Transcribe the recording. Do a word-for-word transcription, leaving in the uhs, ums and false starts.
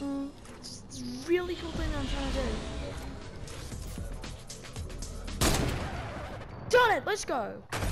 It's this really cool thing that I'm trying to do. Done it! Let's go!